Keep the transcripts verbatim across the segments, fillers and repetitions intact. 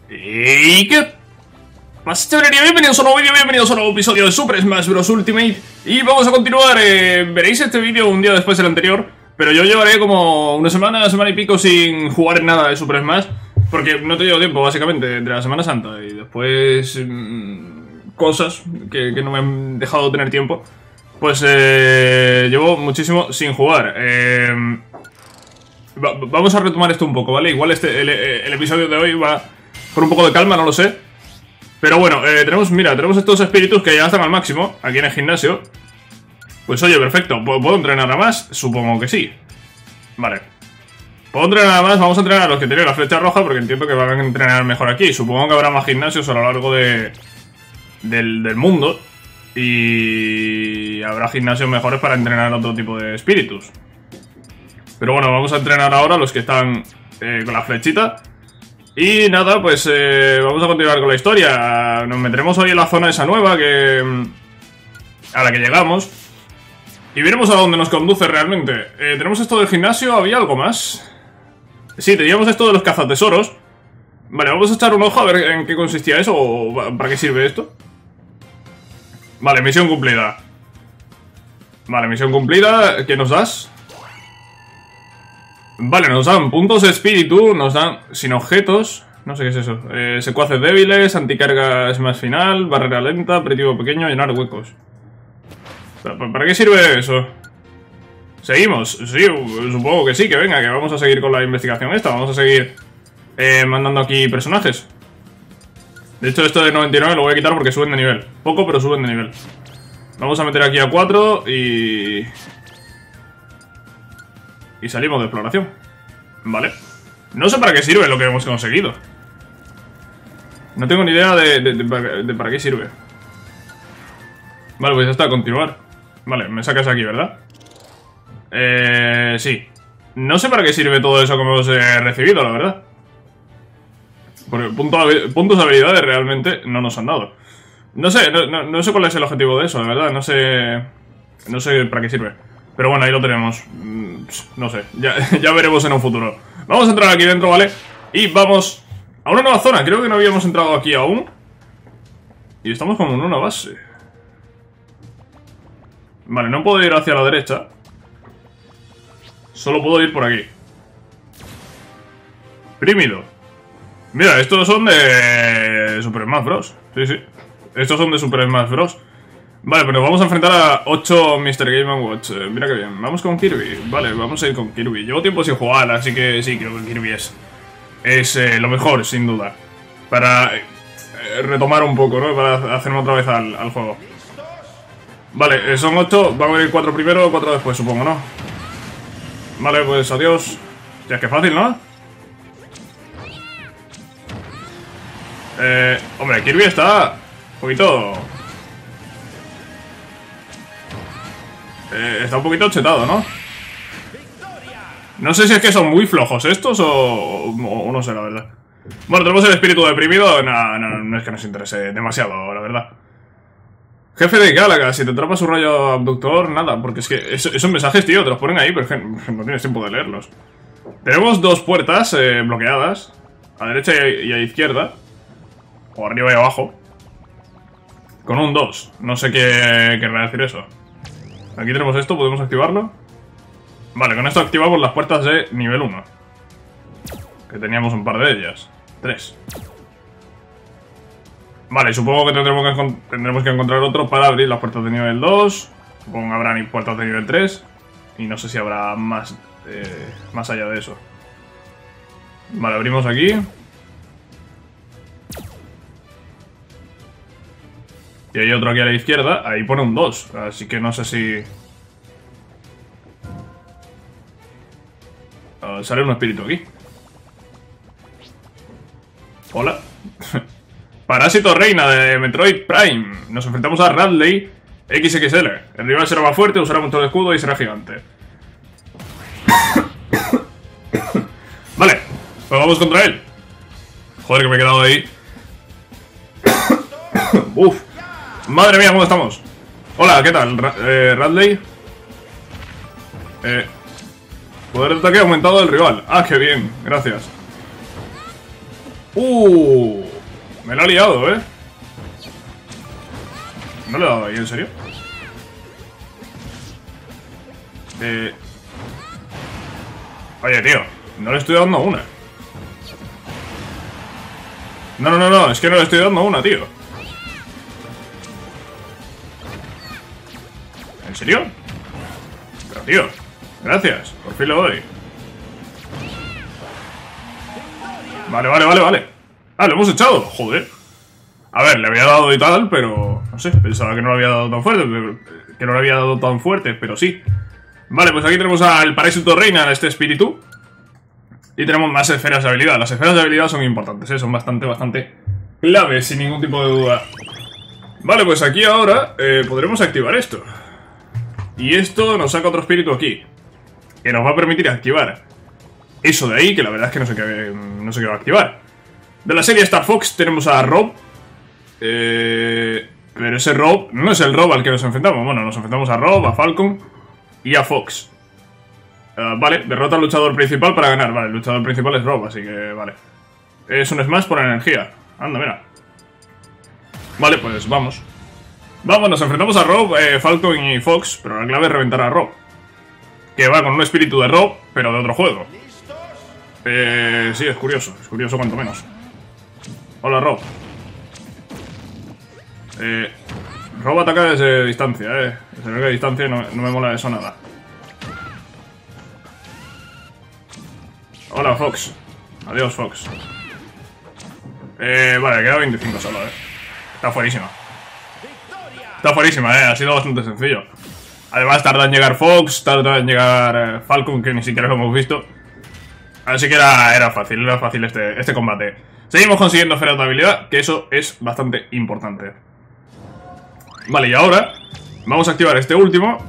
¿Y qué pasa, chavalería? Bienvenidos a un nuevo vídeo, bienvenidos a un nuevo episodio de Super Smash Bros. Ultimate. Y vamos a continuar, eh, veréis este vídeo un día después del anterior, pero yo llevaré como una semana, semana y pico sin jugar en nada de Super Smash, porque no he tenido tiempo, básicamente, entre la Semana Santa y después mmm, cosas que, que no me han dejado tener tiempo. Pues eh, llevo muchísimo sin jugar. Eh, va, vamos a retomar esto un poco, ¿vale? Igual este, el, el episodio de hoy va con un poco de calma, no lo sé. Pero bueno, eh, tenemos, mira, tenemos estos espíritus que ya están al máximo aquí en el gimnasio. Pues oye, perfecto. ¿Puedo entrenar a más? Supongo que sí. Vale. ¿Puedo entrenar a más? Vamos a entrenar a los que tienen la flecha roja porque entiendo que van a entrenar mejor aquí. Supongo que habrá más gimnasios a lo largo de, del, del mundo. Y habrá gimnasios mejores para entrenar a otro tipo de espíritus. Pero bueno, vamos a entrenar ahora a los que están eh, con la flechita. Y nada, pues eh, vamos a continuar con la historia. Nos meteremos hoy en la zona esa nueva que a la que llegamos y veremos a dónde nos conduce realmente. eh, Tenemos esto del gimnasio, ¿había algo más? Sí, teníamos esto de los cazatesoros. Vale, vamos a echar un ojo a ver en qué consistía eso o para qué sirve esto. Vale, misión cumplida. Vale, misión cumplida. ¿Qué nos das? Vale, nos dan puntos de espíritu, nos dan sin objetos. No sé qué es eso. eh, Secuaces débiles, anticarga smash final, barrera lenta, aperitivo pequeño, llenar huecos. ¿Para, ¿Para qué sirve eso? ¿Seguimos? Sí, supongo que sí, que venga, que vamos a seguir con la investigación esta. Vamos a seguir eh, mandando aquí personajes. De hecho, esto de noventa y nueve lo voy a quitar porque suben de nivel. Poco, pero suben de nivel. Vamos a meter aquí a cuatro y... Y salimos de exploración. Vale. No sé para qué sirve lo que hemos conseguido. No tengo ni idea de, de, de, de, de para qué sirve. Vale, pues ya está, continuar. Vale, me sacas aquí, ¿verdad? Eh... Sí. No sé para qué sirve todo eso que hemos eh, recibido, la verdad. Porque punto, puntos de habilidades realmente no nos han dado. No sé, no, no, no sé cuál es el objetivo de eso, la verdad. No sé... No sé para qué sirve. Pero bueno, ahí lo tenemos. No sé, ya, ya veremos en un futuro. Vamos a entrar aquí dentro, ¿vale? Y vamos a una nueva zona. Creo que no habíamos entrado aquí aún. Y estamos como en una base. Vale, no puedo ir hacia la derecha. Solo puedo ir por aquí. Prímido. Mira, estos son de Super Smash Bros. Sí, sí. Estos son de Super Smash Bros. Vale, pero vamos a enfrentar a ocho mister Game and Watch. eh, Mira que bien, vamos con Kirby. Vale, vamos a ir con Kirby. Llevo tiempo sin jugar, así que sí, creo que Kirby es Es eh, lo mejor, sin duda. Para eh, retomar un poco, ¿no? Para hacerme otra vez al, al juego. Vale, eh, son ocho. Van a venir cuatro primero, cuatro después, supongo, ¿no? Vale, pues adiós. Ya es que fácil, ¿no? Eh, hombre, Kirby está un poquito... Eh, está un poquito chetado, ¿no? No sé si es que son muy flojos estos o, o, o no sé, la verdad. Bueno, tenemos el espíritu deprimido. No, no, no es que nos interese demasiado, la verdad. Jefe de Galaga, si te atrapa su rayo abductor, nada. Porque es que es, esos mensajes, tío, te los ponen ahí, pero es que no tienes tiempo de leerlos. Tenemos dos puertas eh, bloqueadas. A derecha y a izquierda. O arriba y abajo. Con un dos. No sé qué querrá decir eso. Aquí tenemos esto, podemos activarlo. Vale, con esto activamos las puertas de nivel uno. Que teníamos un par de ellas. Tres. Vale, supongo que tendremos que, tendremos que encontrar otro para abrir las puertas de nivel dos. Supongo que habrá puertas de nivel tres. Y no sé si habrá más, eh, más allá de eso. Vale, abrimos aquí. Y hay otro aquí a la izquierda, ahí pone un dos, así que no sé si... Uh, sale un espíritu aquí. Hola. Parásito Reina de Metroid Prime. Nos enfrentamos a Radley equis equis ele. El rival será más fuerte, usará mucho de escudo y será gigante. Vale, pues vamos contra él. Joder, que me he quedado ahí. Uf. Madre mía, ¿cómo estamos? Hola, ¿qué tal? Ra eh, Radley. Eh, poder de ataque aumentado del rival. Ah, qué bien, gracias. Uh, me lo ha liado, ¿eh? ¿No le he dado ahí, en serio? Eh... Oye, tío, no le estoy dando una. No, no, no, no, es que no le estoy dando una, tío. ¿En serio? Pero, tío, gracias, por fin lo doy. Vale, vale, vale, vale. Ah, lo hemos echado, joder. A ver, le había dado y tal, pero... No sé, pensaba que no lo había dado tan fuerte, que no lo había dado tan fuerte, pero sí. Vale, pues aquí tenemos al Parásito Reina, este espíritu. Y tenemos más esferas de habilidad. Las esferas de habilidad son importantes, ¿eh? Son bastante, bastante claves, sin ningún tipo de duda. Vale, pues aquí ahora eh, podremos activar esto. Y esto nos saca otro espíritu aquí, que nos va a permitir activar eso de ahí, que la verdad es que no sé qué, no sé qué va a activar. De la serie Star Fox tenemos a Rob. Eh, pero ese Rob no es el Rob al que nos enfrentamos. Bueno, nos enfrentamos a Rob, a Falcon y a Fox. Uh, vale, derrota al luchador principal para ganar. Vale, el luchador principal es Rob, así que vale. Es un smash por energía. Anda, mira. Vale, pues vamos. Vamos, nos enfrentamos a Rob, eh, Falcon y Fox, pero la clave es reventar a Rob, que va con un espíritu de Rob, pero de otro juego. Eh, sí, es curioso, es curioso cuanto menos. Hola, Rob. Eh, Rob ataca desde distancia, eh. Desde larga distancia no, no me mola eso nada. Hola, Fox. Adiós, Fox. Eh, vale, queda veinticinco solo, eh. Está fuerísima. Está fuerísima, eh. Ha sido bastante sencillo. Además, tarda en llegar Fox, tarda en llegar eh, Falcon, que ni siquiera lo hemos visto. Así que era, era fácil, era fácil este, este combate. Seguimos consiguiendo esferas de habilidad, que eso es bastante importante. Vale, y ahora vamos a activar este último,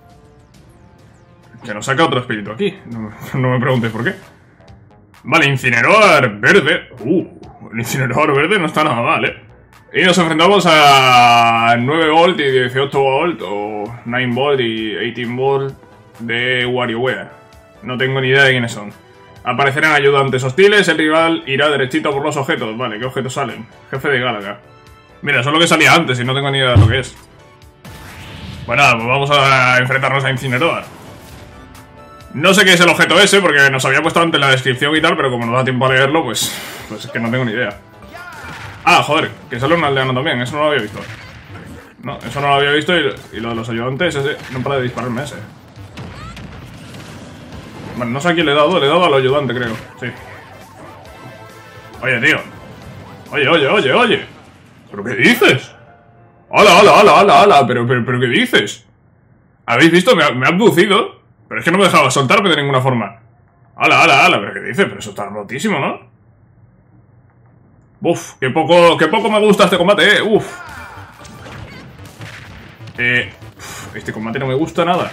que nos saca otro espíritu aquí. No, no me preguntéis por qué. Vale, incinerador verde. Uh, el incinerador verde no está nada mal, eh. Y nos enfrentamos a nueve volt y dieciocho volt, o nueve volt y dieciocho volt de WarioWare. No tengo ni idea de quiénes son. Aparecerán ayudantes hostiles, el rival irá derechito por los objetos. Vale, ¿qué objetos salen? Jefe de Galaga. Mira, eso es lo que salía antes y no tengo ni idea de lo que es. Bueno, pues vamos a enfrentarnos a Incineroar. No sé qué es el objeto ese, porque nos había puesto antes la descripción y tal, pero como no da tiempo a leerlo, pues, pues es que no tengo ni idea. Ah, joder, que sale un aldeano también, eso no lo había visto. No, eso no lo había visto y, y lo de los ayudantes, ese, no para de dispararme ese. Bueno, no sé a quién le he dado, le he dado al ayudante, creo, sí. Oye, tío. Oye, oye, oye, oye. ¿Pero qué dices? ¡Hala, hala, hala, hala, hala! ¿Pero, pero, pero qué dices? ¿Habéis visto? Me ha, me ha abducido. Pero es que no me dejaba soltarme de ninguna forma. ¡Hala, hala, hala! ¿Pero qué dices? Pero eso está rotísimo, ¿no? Uf, qué poco, qué poco me gusta este combate, eh. Uf. Eh, uf, este combate no me gusta nada.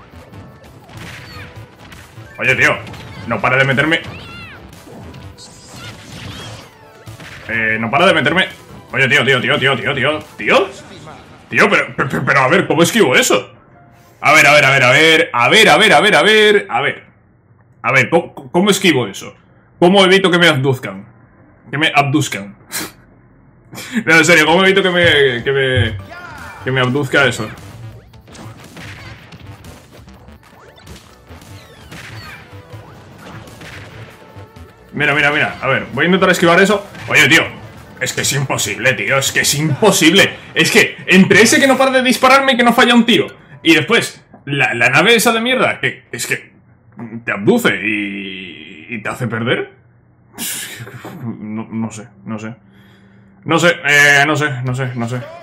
Oye, tío, no para de meterme. Eh, no para de meterme. Oye, tío, tío, tío, tío, tío, tío. ¿Tío? Tío, pero, pero, pero a ver, ¿cómo esquivo eso? A ver, a ver, a ver, a ver. A ver, a ver, a ver, a ver. A ver. A ver, ¿cómo, cómo esquivo eso? ¿Cómo evito que me abduzcan? Que me abduzcan. No, en serio, ¿cómo evito que me. que me. que me abduzca eso? Mira, mira, mira. A ver, voy a intentar esquivar eso. Oye, tío, es que es imposible, tío. Es que es imposible. Es que entre ese que no para de dispararme y que no falla un tiro, y después la, la nave esa de mierda, que es que te abduce y, y te hace perder. No, no sé, no sé. No sé, eh, no sé, no sé, no sé.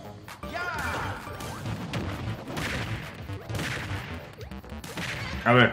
A ver.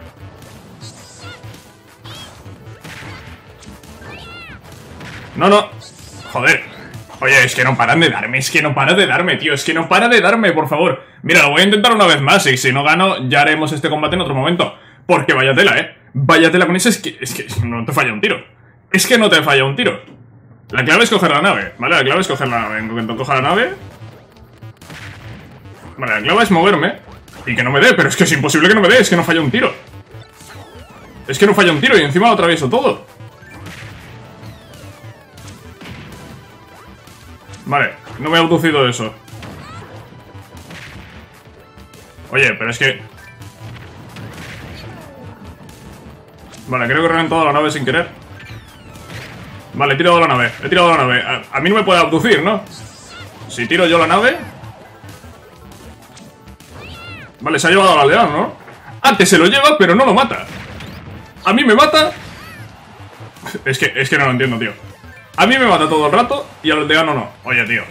No, no. Joder. Oye, es que no paran de darme, es que no para de darme, tío. Es que no para de darme, por favor. Mira, lo voy a intentar una vez más y si no gano, ya haremos este combate en otro momento. Porque vaya tela, eh. Vaya tela con ese, es que, es que no te falla un tiro. Es que no te falla un tiro. La clave es coger la nave, ¿vale? La clave es coger la nave. En cuanto coja la nave... Vale, la clave es moverme y que no me dé, pero es que es imposible que no me dé. Es que no falla un tiro. Es que no falla un tiro y encima lo atravieso todo. Vale, no me ha abducido eso. Oye, pero es que... Vale, creo que he reventado la nave sin querer. Vale, he tirado la nave, he tirado la nave. A, a mí no me puede abducir, ¿no? Si tiro yo la nave... Vale, se ha llevado al aldeano, ¿no? Ah, que se lo lleva, pero no lo mata. A mí me mata... Es que, es que no lo entiendo, tío. A mí me mata todo el rato y al aldeano no. Oye, tío.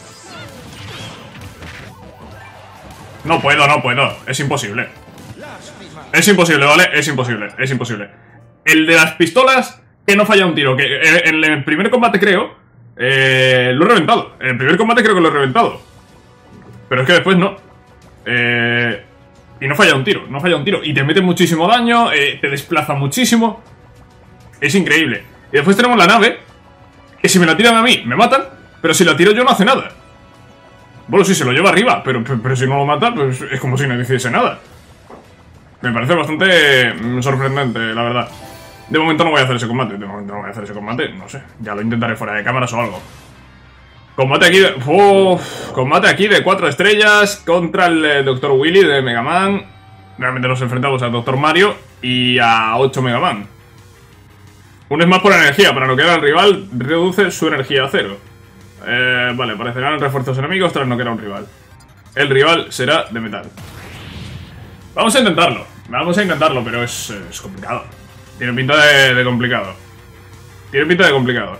No puedo, no puedo. Es imposible. Es imposible, ¿vale? Es imposible, es imposible. El de las pistolas, que no falla un tiro. Que en el primer combate creo... Eh, lo he reventado. En el primer combate creo que lo he reventado. Pero es que después no. Eh, y no falla un tiro, no falla un tiro. Y te mete muchísimo daño, eh, te desplaza muchísimo. Es increíble. Y después tenemos la nave, que si me la tiran a mí, me matan. Pero si la tiro yo no hace nada. Bueno, sí, se lo lleva arriba, pero, pero, pero si no lo mata, pues es como si no hiciese nada. Me parece bastante mm, sorprendente, la verdad. De momento no voy a hacer ese combate, de momento no voy a hacer ese combate, no sé. Ya lo intentaré fuera de cámaras o algo. Combate aquí de... Uf, combate aquí de cuatro estrellas contra el eh, doctor Willy de Mega Man. Realmente nos enfrentamos al doctor Mario y a ocho Mega Man. Uno es más por energía, para noquear al rival reduce su energía a cero. Eh, vale, aparecerán refuerzos enemigos tras noquear a un rival. El rival será de metal. Vamos a intentarlo, vamos a intentarlo, pero es, es complicado. Tiene pinta de, de complicado. Tiene pinta de complicado.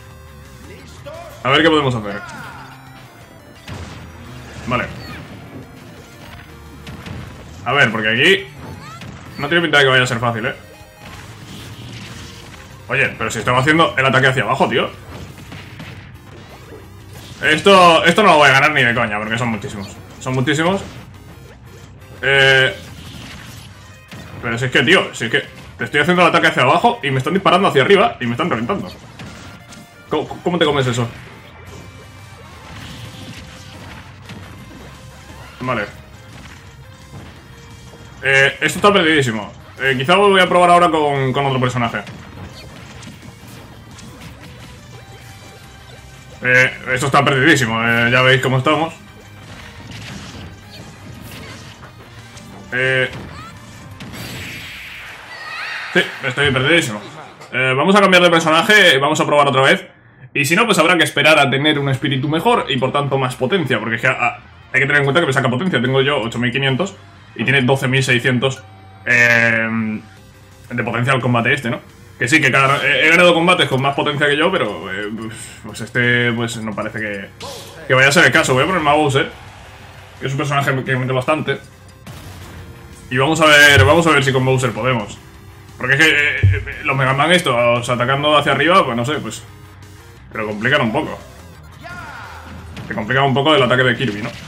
A ver qué podemos hacer. Vale. A ver, porque aquí no tiene pinta de que vaya a ser fácil, ¿eh? Oye, pero si estaba haciendo el ataque hacia abajo, tío. Esto, esto no lo voy a ganar ni de coña, porque son muchísimos. Son muchísimos. Eh... Pero si es que, tío, si es que te estoy haciendo el ataque hacia abajo y me están disparando hacia arriba y me están reventando. ¿Cómo, cómo te comes eso? Vale. Eh, esto está perdidísimo. Eh, quizá voy a probar ahora con, con otro personaje. Eh, esto está perdidísimo. Eh, ya veis cómo estamos. Eh... Sí, estoy perdidísimo. Eh, vamos a cambiar de personaje, vamos a probar otra vez. Y si no, pues habrá que esperar a tener un espíritu mejor y por tanto más potencia. Porque es que ah, hay que tener en cuenta que me saca potencia. Tengo yo ocho mil quinientos y tiene doce mil seiscientos eh, de potencia al combate este, ¿no? Que sí, que cada, he, he ganado combates con más potencia que yo, pero eh, pues este pues no parece que, que vaya a ser el caso. Voy a ponerme a Bowser, que es un personaje que mete bastante. Y vamos a ver, vamos a ver si con Bowser podemos. Porque es que eh, los Mega Man estos atacando hacia arriba, pues no sé, pues... Pero complican un poco. Te complican un poco el ataque de Kirby, ¿no?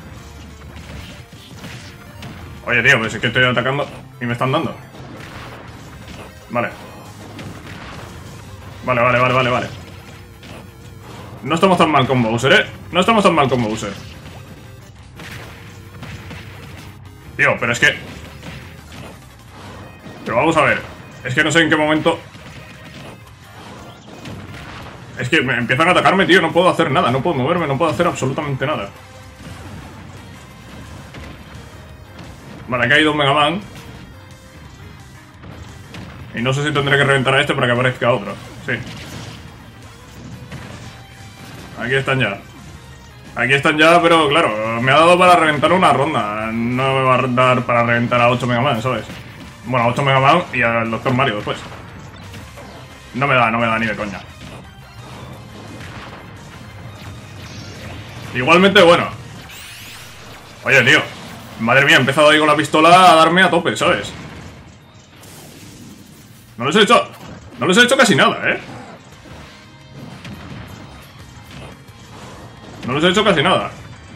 Oye, tío, pues es que estoy atacando y me están dando. Vale. Vale, vale, vale, vale, vale. No estamos tan mal con Bowser, ¿eh? No estamos tan mal con Bowser. Tío, pero es que... Pero vamos a ver. Es que no sé en qué momento... Es que me empiezan a atacarme, tío. No puedo hacer nada. No puedo moverme. No puedo hacer absolutamente nada. Vale, aquí hay dos Mega Man. Y no sé si tendré que reventar a este para que aparezca otro. Sí. Aquí están ya. Aquí están ya, pero claro, me ha dado para reventar una ronda. No me va a dar para reventar a ocho Mega Man, ¿sabes? Bueno, a ocho Mega Man y al doctor Mario después. No me da, no me da ni de coña. Igualmente, bueno. Oye, tío. Madre mía, he empezado ahí con la pistola a darme a tope, ¿sabes? No les he hecho... No les he hecho casi nada, ¿eh? No les he hecho casi nada.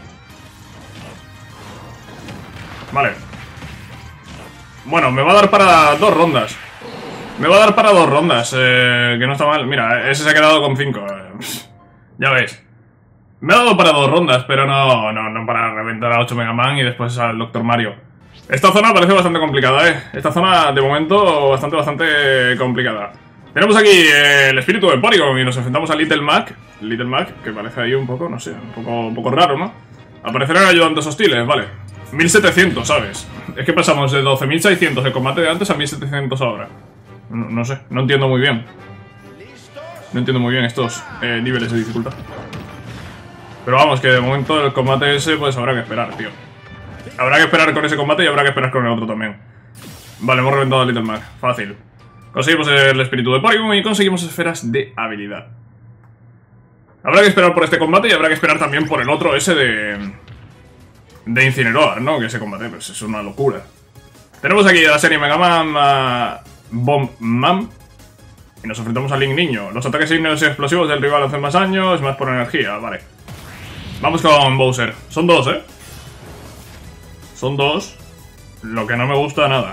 Vale. Bueno, me va a dar para dos rondas. Me va a dar para dos rondas, eh, que no está mal. Mira, ese se ha quedado con cinco. Ya veis. Me ha dado para dos rondas, pero no, no, no para reventar a ocho Mega Man y después al doctor Mario. Esta zona parece bastante complicada, eh. Esta zona, de momento, bastante, bastante complicada. Tenemos aquí eh, el espíritu de Porygon y nos enfrentamos a Little Mac. Little Mac, que parece ahí un poco, no sé, un poco, un poco raro, ¿no? Aparecerán ayudantes hostiles, vale. mil setecientos, ¿sabes? Es que pasamos de doce mil seiscientos de combate de antes a mil setecientos ahora. No, no sé, no entiendo muy bien. No entiendo muy bien estos eh, niveles de dificultad. Pero vamos, que de momento el combate ese pues habrá que esperar, tío. Habrá que esperar con ese combate y habrá que esperar con el otro también. Vale, hemos reventado a Little Mac, fácil. Conseguimos el espíritu de Porygon y conseguimos esferas de habilidad. Habrá que esperar por este combate y habrá que esperar también por el otro ese de... De Incineroar, ¿no? Que ese combate pues es una locura. Tenemos aquí la serie Mega Man uh, Bomb Man. Y nos enfrentamos a Link Niño. Los ataques ígneos y explosivos del rival hacen más daño, es más por energía, vale. Vamos con Bowser. Son dos, ¿eh? Son dos. Lo que no me gusta nada.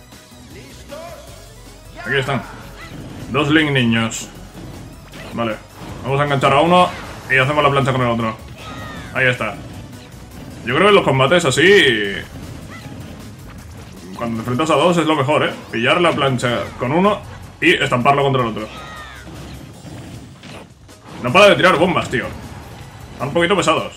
Aquí están. Dos Link Niños. Vale. Vamos a enganchar a uno y hacemos la plancha con el otro. Ahí está. Yo creo que en los combates así... Cuando te enfrentas a dos es lo mejor, ¿eh? Pillar la plancha con uno y estamparlo contra el otro. No para de tirar bombas, tío. Están un poquito pesados.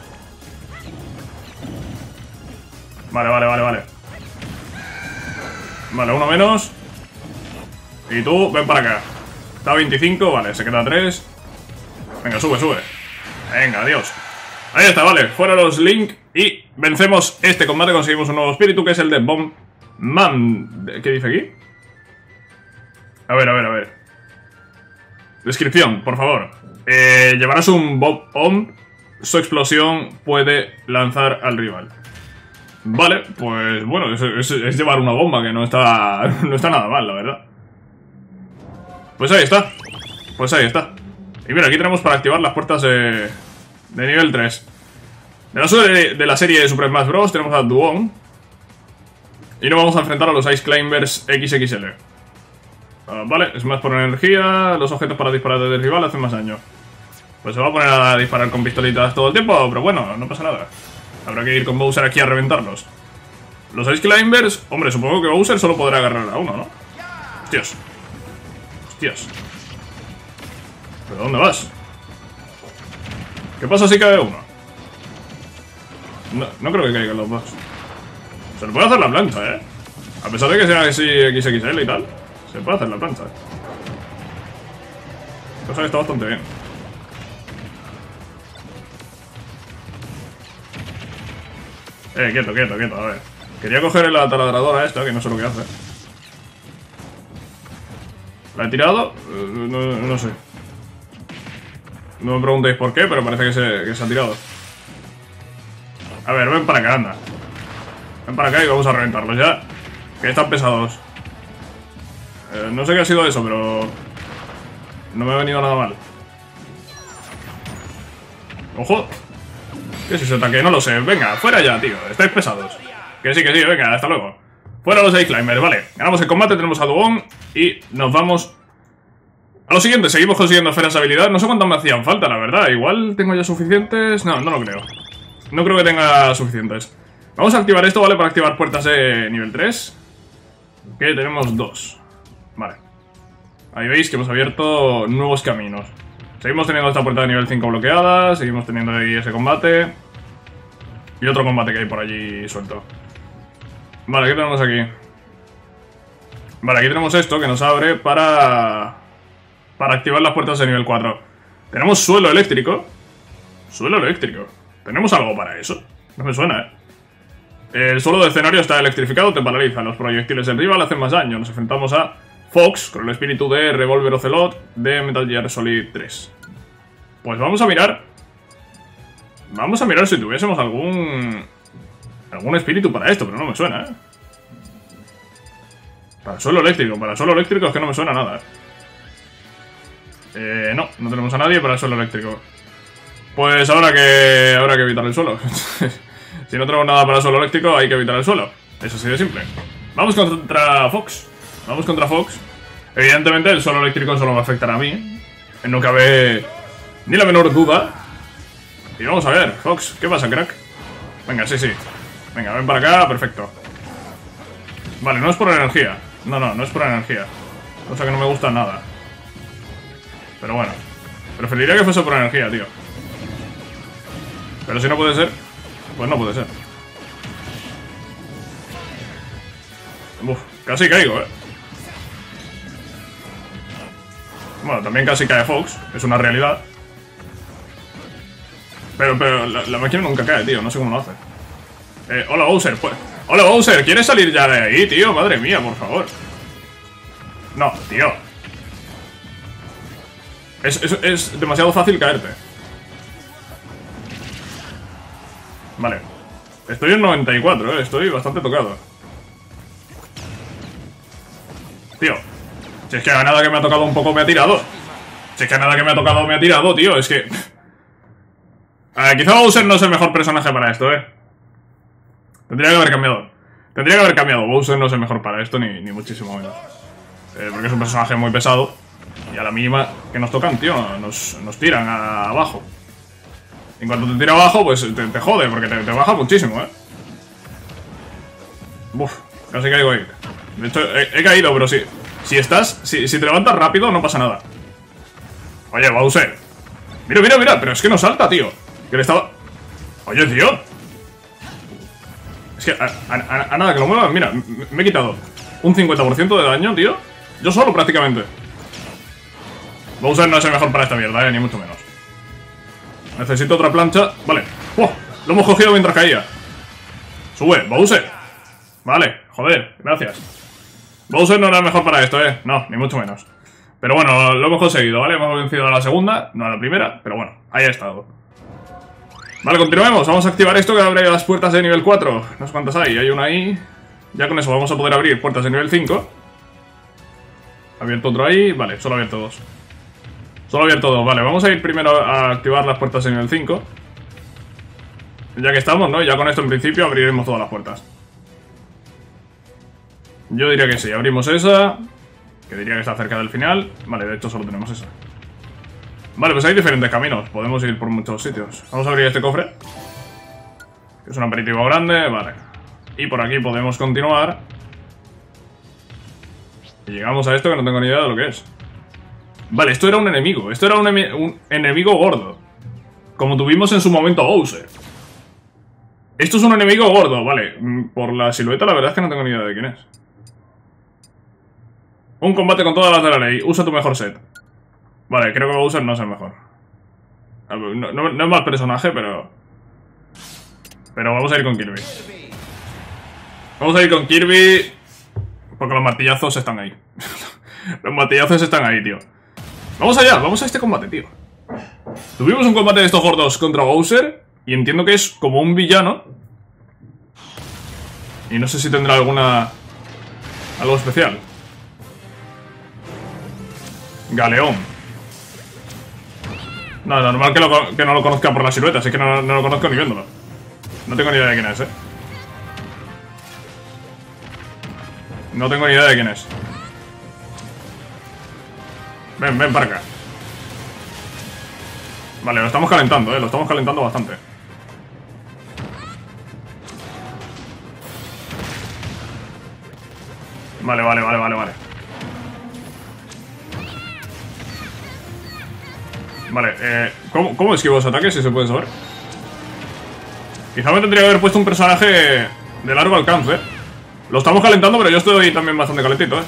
Vale, vale, vale, vale. Vale, uno menos. Y tú, ven para acá. Está a veinticinco, vale, se queda a tres. Venga, sube, sube. Venga, adiós. Ahí está, vale, fuera los Link. Y vencemos este combate, conseguimos un nuevo espíritu, que es el de Bomb Man. ¿Qué dice aquí? A ver, a ver, a ver. Descripción, por favor. Eh, llevarás un Bob Bomb. Su explosión puede lanzar al rival. Vale, pues bueno, es, es, es llevar una bomba, que no está, no está nada mal, la verdad. Pues ahí está. Pues ahí está. Y mira, aquí tenemos para activar las puertas de, de nivel tres. De la, de, de la serie de Super Smash Bros. Tenemos a Duon. Y nos vamos a enfrentar a los Ice Climbers equis equis ele. Uh, vale, es más por energía. Los objetos para disparar desde el rival hacen más daño. Pues se va a poner a disparar con pistolitas todo el tiempo, pero bueno, no pasa nada. Habrá que ir con Bowser aquí a reventarlos. Los Ice Climbers... Hombre, supongo que Bowser solo podrá agarrar a uno, ¿no? Hostias. Hostias. ¿Pero dónde vas? ¿Qué pasa si cae uno? No, no creo que caigan los dos. Se le puede hacer la plancha, ¿eh? A pesar de que sea así equis equis ele y tal, se puede hacer la plancha. Cosa que está bastante bien. Eh, quieto, quieto, quieto, a ver. Quería coger la taladradora esta, que no sé lo que hace. ¿La he tirado? No, no, no sé. No me preguntéis por qué, pero parece que se, que se ha tirado. A ver, ven para acá, anda. Ven para acá y vamos a reventarlos ya. Que están pesados. Eh, no sé qué ha sido eso, pero... No me ha venido nada mal. ¡Ojo! ¿Qué es ese ataque? No lo sé. Venga, fuera ya, tío. Estáis pesados. Que sí, que sí. Venga, hasta luego. Fuera los Ice Climbers, vale. Ganamos el combate, tenemos a Duon. Y nos vamos... A lo siguiente, seguimos consiguiendo esferas de habilidad. No sé cuántas me hacían falta, la verdad. Igual tengo ya suficientes... No, no lo creo. No creo que tenga suficientes. Vamos a activar esto, ¿vale? Para activar puertas de nivel tres. Que tenemos dos. Vale. Ahí veis que hemos abierto nuevos caminos. Seguimos teniendo esta puerta de nivel cinco bloqueada. Seguimos teniendo ahí ese combate. Y otro combate que hay por allí suelto. Vale, ¿qué tenemos aquí? Vale, aquí tenemos esto que nos abre para... Para activar las puertas de nivel cuatro. Tenemos suelo eléctrico. Suelo eléctrico. ¿Tenemos algo para eso? No me suena, ¿eh? El suelo del escenario está electrificado, te paraliza. Los proyectiles del rival hacen más daño. Nos enfrentamos a Fox con el espíritu de Revolver Ocelot de Metal Gear Solid tres. Pues vamos a mirar. Vamos a mirar si tuviésemos algún... Algún espíritu para esto, pero no me suena, ¿eh? Para suelo eléctrico. Para suelo eléctrico es que no me suena nada, ¿eh? Eh, no, no tenemos a nadie para el suelo eléctrico. Pues habrá que, habrá que evitar el suelo. Si no tenemos nada para el suelo eléctrico, hay que evitar el suelo. Eso así de simple. Vamos contra Fox. Vamos contra Fox. Evidentemente el suelo eléctrico solo me afectará a mí. No cabe ni la menor duda. Y vamos a ver, Fox, ¿qué pasa, crack? Venga, sí, sí. Venga, ven para acá, perfecto. Vale, no es por energía. No, no, no es por energía. Cosa que no me gusta nada. Pero bueno, preferiría que fuese por energía, tío. Pero si no puede ser, pues no puede ser. Uf, casi caigo, eh. Bueno, también casi cae Fox, es una realidad. Pero, pero la, la máquina nunca cae, tío, no sé cómo lo hace. Eh, hola Bowser, pues. Hola Bowser, ¿quieres salir ya de ahí, tío? Madre mía, por favor. No, tío. Es, es, es demasiado fácil caerte. Vale. Estoy en noventa y cuatro, eh, estoy bastante tocado. Tío. Si es que a nada que me ha tocado un poco me ha tirado. Si es que a nada que me ha tocado me ha tirado, tío. Es que... A ver, quizá Bowser no es el mejor personaje para esto, eh. Tendría que haber cambiado. Tendría que haber cambiado. Bowser no es el mejor para esto, ni, ni muchísimo menos. Eh, porque es un personaje muy pesado. Y a la mínima que nos tocan, tío, nos, nos tiran a, abajo. En cuanto te tira abajo, pues te, te jode, porque te, te baja muchísimo, eh. Uf, casi caigo ahí. De hecho, he, he caído, pero sí. Si estás, si, si te levantas rápido, no pasa nada. Oye, Bowser. Mira, mira, mira, pero es que no salta, tío. Que le estaba... Oye, tío. Es que a, a, a nada que lo mueva, mira, me he quitado un cincuenta por ciento de daño, tío. Yo solo, prácticamente. Bowser no es el mejor para esta mierda, eh, ni mucho menos. Necesito otra plancha. Vale. ¡Oh! Lo hemos cogido mientras caía. Sube, Bowser. Vale, joder, gracias. Bowser no era el mejor para esto, eh. No, ni mucho menos. Pero bueno, lo hemos conseguido, ¿vale? Hemos vencido a la segunda, no a la primera, pero bueno, ahí ha estado. Vale, continuemos. Vamos a activar esto que abre las puertas de nivel cuatro. No sé cuántas hay, hay una ahí. Ya con eso vamos a poder abrir puertas de nivel cinco. Abierto otro ahí, vale, solo abierto dos. Solo abierto dos, vale, vamos a ir primero a activar las puertas de nivel cinco. Ya que estamos, ¿no? Ya con esto en principio abriremos todas las puertas. Yo diría que sí, abrimos esa. Que diría que está cerca del final. Vale, de hecho solo tenemos esa. Vale, pues hay diferentes caminos. Podemos ir por muchos sitios. Vamos a abrir este cofre. Que es un aperitivo grande, vale. Y por aquí podemos continuar. Y llegamos a esto que no tengo ni idea de lo que es. Vale, esto era un enemigo. Esto era un, un enemigo gordo. Como tuvimos en su momento a Bowser. Esto es un enemigo gordo, vale. Por la silueta la verdad es que no tengo ni idea de quién es. Un combate con todas las de la ley. Usa tu mejor set. Vale, creo que Bowser no es el mejor. No, no, no es mal personaje, pero... Pero vamos a ir con Kirby. Vamos a ir con Kirby... Porque los martillazos están ahí. Los martillazos están ahí, tío. Vamos allá, vamos a este combate, tío. Tuvimos un combate de estos gordos contra Bowser. Y entiendo que es como un villano. Y no sé si tendrá alguna... algo especial. Galeón. No, normal que, lo, que no lo conozca por la silueta. Así que no, no lo conozco ni viéndolo. No tengo ni idea de quién es, eh. No tengo ni idea de quién es. Ven, ven para acá. Vale, lo estamos calentando, eh. Lo estamos calentando bastante. Vale, vale, vale, vale, vale. Vale, eh... ¿Cómo, cómo esquivo los ataques, si se puede saber? Quizá me tendría que haber puesto un personaje de largo alcance. Lo estamos calentando, pero yo estoy también bastante calentito, eh.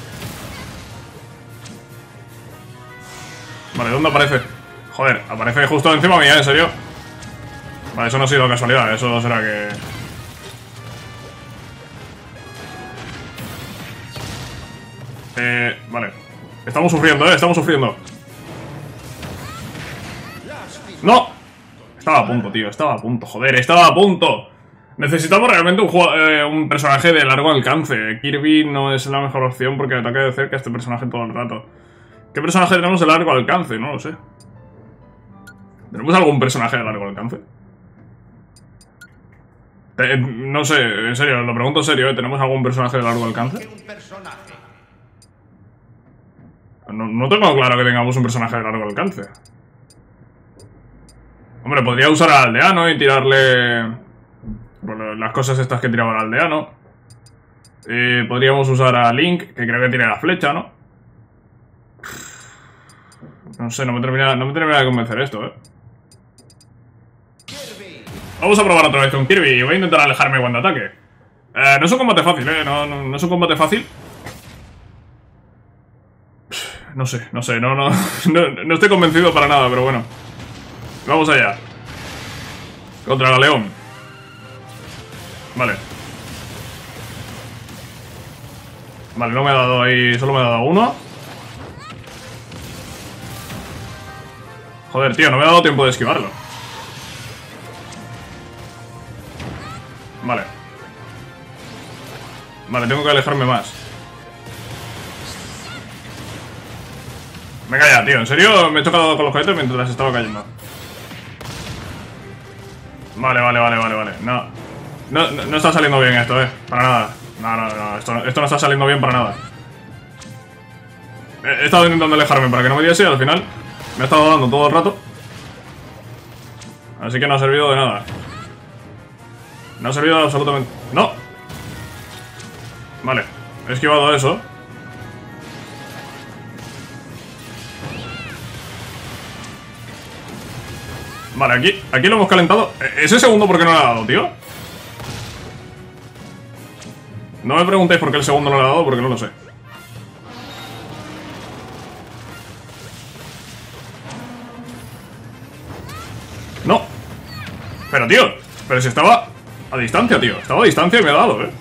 Vale, ¿dónde aparece? Joder, aparece justo encima mía, ¿en serio? Vale, eso no ha sido casualidad, eso será que... Eh, vale. Estamos sufriendo, eh, estamos sufriendo. ¡No! Estaba a punto, tío, estaba a punto, joder, estaba a punto. Necesitamos realmente un, eh, un personaje de largo alcance. Kirby no es la mejor opción porque ataca de cerca a este personaje todo el rato. ¿Qué personaje tenemos de largo alcance? No lo sé. ¿Tenemos algún personaje de largo alcance? Eh, no sé, en serio, lo pregunto en serio, ¿eh? ¿Tenemos algún personaje de largo alcance? No, no tengo claro que tengamos un personaje de largo alcance. Hombre, podría usar al aldeano y tirarle... Bueno, las cosas estas que tiraba el aldeano. Eh, podríamos usar a Link, que creo que tiene la flecha, ¿no? No sé, no me termina, no me termina de convencer esto, eh. Vamos a probar otra vez con Kirby y voy a intentar alejarme cuando ataque. Eh, no es un combate fácil, eh. No, no, no es un combate fácil. No sé, no sé, no, no, no, no estoy convencido para nada, pero bueno. Vamos allá. Contra Galeón. Vale. Vale, no me ha dado ahí, solo me ha dado uno. Joder, tío, no me ha dado tiempo de esquivarlo. Vale. Vale, tengo que alejarme más. Venga ya, tío, ¿en serio? Me he chocado con los cohetes mientras estaba cayendo. Vale, vale, vale, vale, vale. No, no, no está saliendo bien esto, eh. Para nada. No, no, no, esto, esto no está saliendo bien para nada. He, he estado intentando alejarme para que no me diese y al final me ha estado dando todo el rato. Así que no ha servido de nada. No ha servido absolutamente... ¡No! Vale, he esquivado eso. Vale, aquí, aquí lo hemos calentado. ¿Ese segundo por qué no le ha dado, tío? No me preguntéis por qué el segundo no le ha dado, porque no lo sé. No. Pero, tío, pero si estaba a distancia, tío. Estaba a distancia y me ha dado, eh.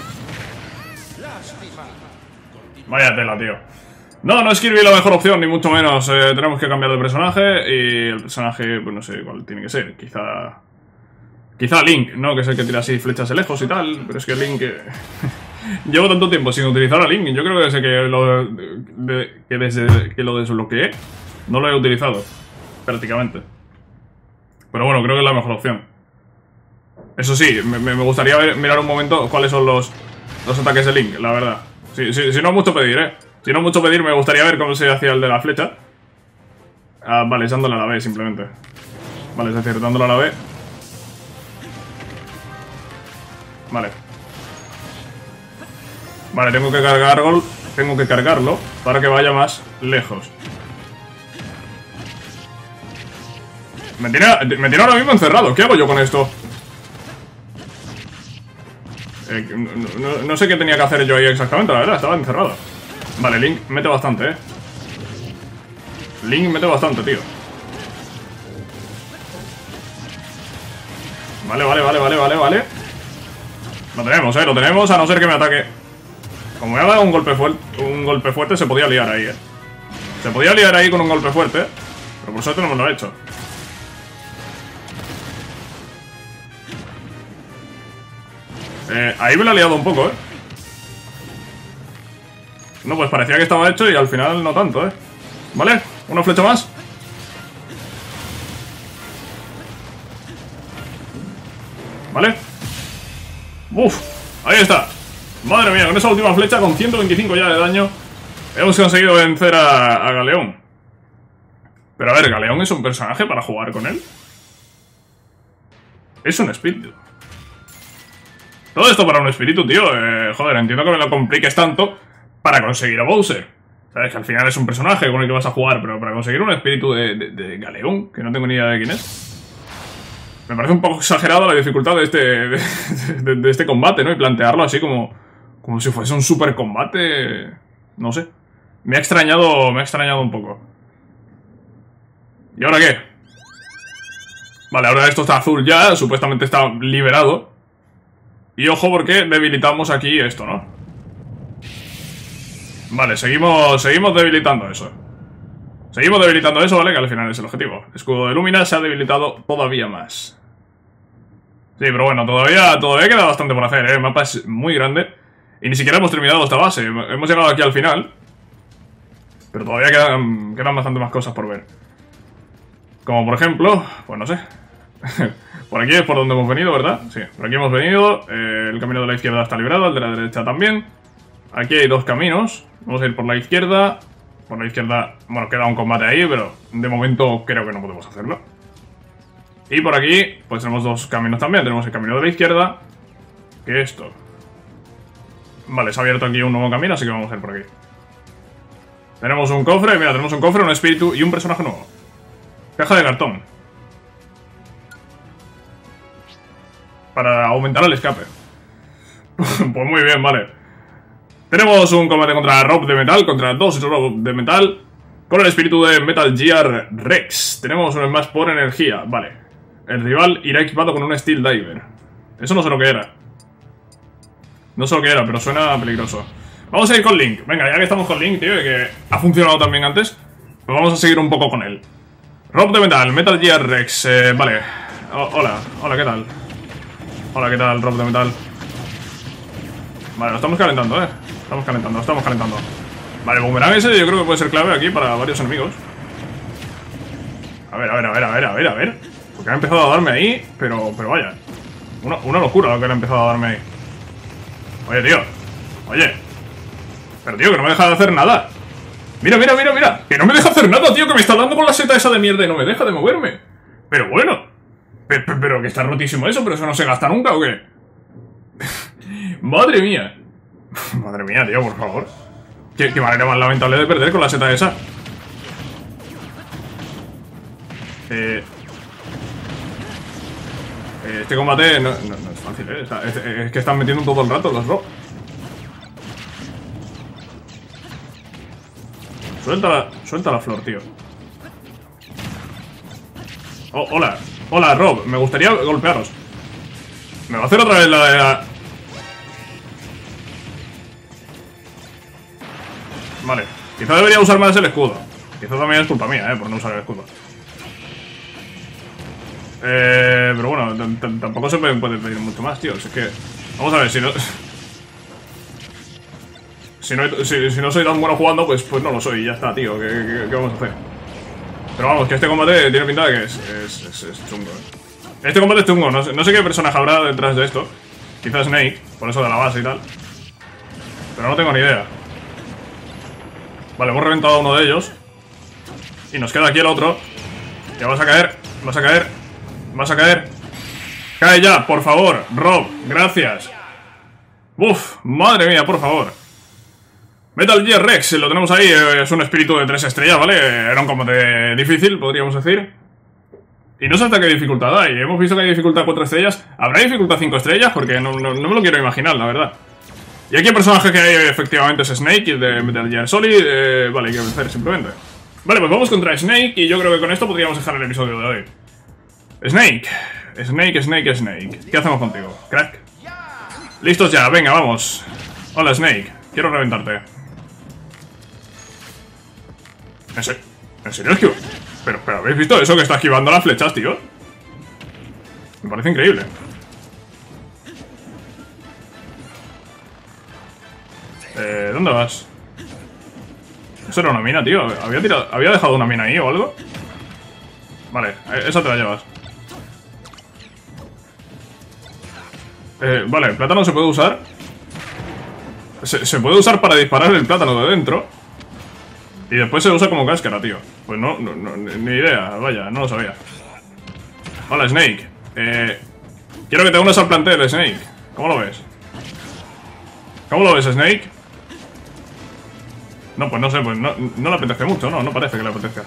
Vaya tela, tío. No, no es Kirby la mejor opción, ni mucho menos. eh, Tenemos que cambiar de personaje. Y el personaje, pues no sé cuál tiene que ser. Quizá... Quizá Link, ¿no? Que es el que tira así flechas de lejos y tal. Pero es que Link... Eh... Llevo tanto tiempo sin utilizar a Link. Yo creo que desde que lo, de, que desde que lo desbloqueé no lo he utilizado. Prácticamente. Pero bueno, creo que es la mejor opción. Eso sí, me, me gustaría ver, mirar un momento cuáles son los, los ataques de Link, la verdad. Si, si, si no es mucho pedir, ¿eh? Si no es mucho pedir, me gustaría ver cómo se hacía el de la flecha. Ah, vale, es dándole a la B, simplemente. Vale, es decir, dándole a la B. Vale. Vale, tengo que cargar gol. Tengo que cargarlo para que vaya más lejos. Me tiene, me tiene ahora mismo encerrado. ¿Qué hago yo con esto? Eh, no, no, no sé qué tenía que hacer yo ahí exactamente, la verdad. Estaba encerrado. Vale, Link mete bastante, eh. Link mete bastante, tío. Vale, vale, vale, vale, vale, vale. Lo tenemos, eh, lo tenemos, a no ser que me ataque. Como me ha dado un golpe fuerte, un golpe fuerte, se podía liar ahí, eh. Se podía liar ahí con un golpe fuerte, eh. Pero por suerte no me lo ha hecho. Eh, ahí me lo ha liado un poco, eh. No, pues parecía que estaba hecho y al final no tanto, eh. Vale, una flecha más. Vale. Uf, ahí está. Madre mía, con esa última flecha, con ciento veinticinco ya de daño, hemos conseguido vencer a, a Galeón. Pero a ver, ¿Galeón es un personaje para jugar con él? Es un espíritu. Todo esto para un espíritu, tío. Eh, joder, entiendo que me lo compliques tanto para conseguir a Bowser. Sabes que al final es un personaje con el que vas a jugar, pero para conseguir un espíritu de, de, de Galeón, que no tengo ni idea de quién es. Me parece un poco exagerada la dificultad de este, de, de, de este combate, ¿no? Y plantearlo así como, como si fuese un super combate. No sé. Me ha extrañado, me ha extrañado un poco. ¿Y ahora qué? Vale, ahora esto está azul ya, supuestamente está liberado. Y ojo porque debilitamos aquí esto, ¿no? Vale, seguimos, seguimos debilitando eso. Seguimos debilitando eso, ¿vale? Que al final es el objetivo. Escudo de Lumina se ha debilitado todavía más. Sí, pero bueno, todavía, todavía queda bastante por hacer, ¿eh? El mapa es muy grande. Y ni siquiera hemos terminado esta base. Hemos llegado aquí al final. Pero todavía quedan, quedan bastante más cosas por ver. Como por ejemplo, pues no sé. Por aquí es por donde hemos venido, ¿verdad? Sí, por aquí hemos venido. eh, El camino de la izquierda está liberado, el de la derecha también. Aquí hay dos caminos. Vamos a ir por la izquierda. Por la izquierda, bueno, queda un combate ahí, pero de momento creo que no podemos hacerlo. Y por aquí, pues tenemos dos caminos también. Tenemos el camino de la izquierda, que esto. Vale, se ha abierto aquí un nuevo camino, así que vamos a ir por aquí. Tenemos un cofre, mira, tenemos un cofre, un espíritu y un personaje nuevo. Caja de cartón. Para aumentar el escape. Pues muy bien, vale. Tenemos un combate contra Rob de metal, contra dos Rob de metal, con el espíritu de Metal Gear Rex. Tenemos un más por energía, vale. El rival irá equipado con un Steel Diver. Eso no sé lo que era. No sé lo que era, pero suena peligroso. Vamos a ir con Link. Venga, ya que estamos con Link, tío, que ha funcionado también antes, pues vamos a seguir un poco con él. Rob de metal, Metal Gear Rex, eh, vale. O hola, hola, ¿qué tal? Hola, ¿qué tal, Rob de metal? Vale, lo estamos calentando, eh. Estamos calentando, estamos calentando. Vale, boomerang ese yo creo que puede ser clave aquí para varios enemigos. A ver, a ver, a ver, a ver, a ver, a ver. Porque ha empezado a darme ahí, pero, pero vaya. Una, una locura lo que le ha empezado a darme ahí. Oye, tío. Oye. Pero, tío, que no me deja de hacer nada. Mira, mira, mira, mira. Que no me deja hacer nada, tío, que me está dando con la seta esa de mierda y no me deja de moverme. Pero bueno. Pero, pero, pero que está rotísimo eso, pero eso no se gasta nunca, ¿o qué? Madre mía. Madre mía, tío, por favor. Qué, qué manera más lamentable de perder con la seta esa. Eh... Este combate no, no, no es fácil, ¿eh? Es, es, es que están metiendo todo el rato los Rob. Suelta la, suelta la flor, tío. Oh, hola, hola Rob, me gustaría golpearos. Me va a hacer otra vez la de la... Vale, quizá debería usar más el escudo. Quizá también es culpa mía, eh, por no usar el escudo. Eh, pero bueno, tampoco se puede pedir mucho más, tío. Es que... Vamos a ver, si no... Si no, si, si no soy tan bueno jugando, pues, pues no lo soy, ya está, tío. ¿Qué, qué, qué vamos a hacer? Pero vamos, que este combate tiene pinta de que es, es, es, es chungo, eh. Este combate es chungo, no sé, no sé qué personaje habrá detrás de esto. Quizás Snake, por eso de la base y tal. Pero no tengo ni idea. Vale, hemos reventado a uno de ellos. Y nos queda aquí el otro. Ya vas a caer, vas a caer, vas a caer. Cae ya, por favor, Rob, gracias. Uf, madre mía, por favor. Metal Gear Rex, lo tenemos ahí, es un espíritu de tres estrellas, ¿vale? Era un combate difícil, podríamos decir. Y no sé hasta qué dificultad hay, hemos visto que hay dificultad cuatro estrellas. ¿Habrá dificultad cinco estrellas? Porque no, no, no me lo quiero imaginar, la verdad. Y aquí el personaje que hay efectivamente es Snake, de Metal Gear Solid, eh, vale, hay que vencer simplemente. Vale, pues vamos contra Snake y yo creo que con esto podríamos dejar el episodio de hoy. Snake, Snake, Snake, Snake. ¿Qué hacemos contigo, crack? Listos ya, venga, vamos. Hola Snake, quiero reventarte. ¿En serio? ¿En serio esquivo? Pero, pero, ¿habéis visto eso que está esquivando las flechas, tío? Me parece increíble. Eh, ¿dónde vas? Eso era una mina, tío. ¿Había, tirado, ¿Había dejado una mina ahí o algo? Vale, esa te la llevas. Eh, vale, el plátano se puede usar. Se, se puede usar para disparar el plátano de dentro. Y después se usa como cáscara, tío. Pues no, no, no, ni idea, vaya, no lo sabía. Hola, Snake. Eh, quiero que te unas al plantel, Snake. ¿Cómo lo ves? ¿Cómo lo ves, Snake? No, pues no sé, pues no, no le apetece mucho, no, no parece que le apetezca.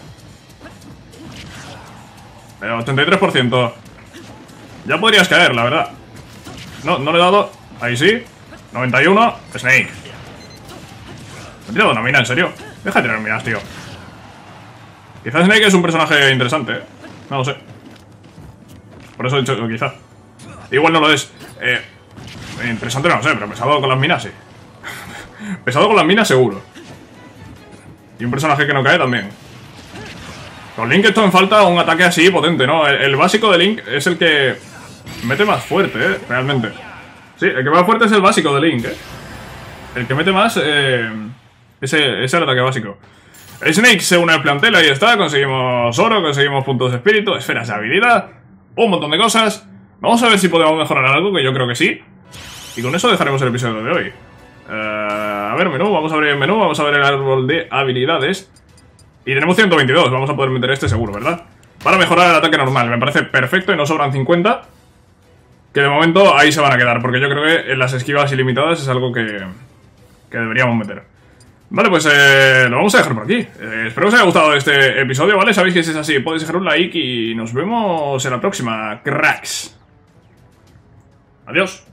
Eh, ochenta y tres por ciento. Ya podrías caer, la verdad. No, no le he dado. Ahí sí. noventa y uno. Snake. ¿Me he tirado una mina, en serio? Deja de tirar minas, tío. Quizás Snake es un personaje interesante, ¿eh? No lo sé. Por eso he dicho quizá. Igual no lo es. Eh, interesante no lo sé, pero pesado con las minas sí. Pesado con las minas seguro. Y un personaje que no cae también. Con Link esto me falta un ataque así potente, ¿no? El, el básico de Link es el que mete más fuerte, ¿eh? Realmente. Sí, el que más fuerte es el básico de Link, ¿eh? El que mete más... Eh, ese, ese es el ataque básico. Snake se une al plantel, ahí está. Conseguimos oro, conseguimos puntos de espíritu, esferas de habilidad, un montón de cosas. Vamos a ver si podemos mejorar algo, que yo creo que sí. Y con eso dejaremos el episodio de hoy. Uh, a ver, menú, vamos a abrir el menú, vamos a ver el árbol de habilidades. Y tenemos ciento veintidós, vamos a poder meter este seguro, ¿verdad? Para mejorar el ataque normal, me parece perfecto y nos sobran cincuenta. Que de momento ahí se van a quedar, porque yo creo que en las esquivas ilimitadas es algo que, que deberíamos meter. Vale, pues eh, lo vamos a dejar por aquí. Eh, espero que os haya gustado este episodio, ¿vale? Sabéis que si es así, podéis dejar un like y nos vemos en la próxima, cracks. Adiós.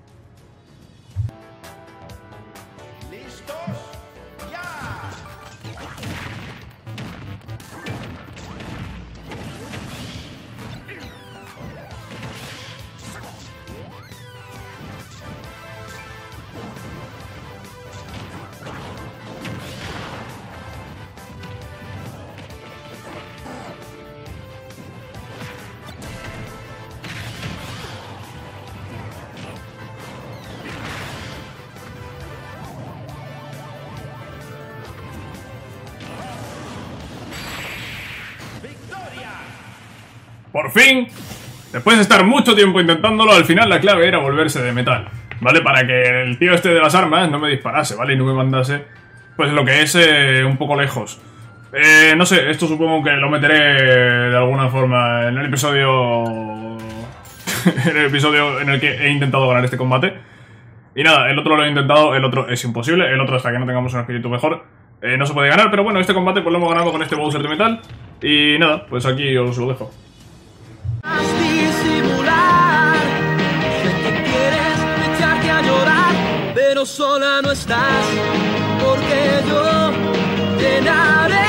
Por fin, después de estar mucho tiempo intentándolo, al final la clave era volverse de metal, ¿vale? Para que el tío este de las armas no me disparase, ¿vale? Y no me mandase, pues lo que es eh, un poco lejos. Eh, no sé, esto supongo que lo meteré de alguna forma en el episodio... en el episodio en el que he intentado ganar este combate. Y nada, el otro lo he intentado, el otro es imposible, el otro hasta que no tengamos un espíritu mejor eh, no se puede ganar, pero bueno, este combate pues lo hemos ganado con este Bowser de metal. Y nada, pues aquí os lo dejo. Disimular, sé que quieres echarte a llorar, pero sola no estás, porque yo llenaré